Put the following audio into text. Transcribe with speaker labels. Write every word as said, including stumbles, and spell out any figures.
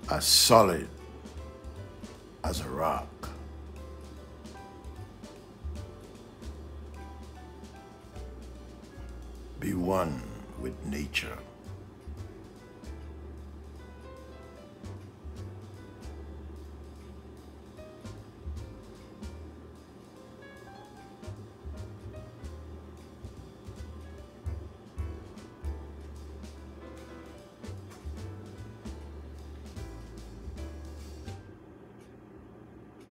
Speaker 1: as solid as a rock. Be one with nature.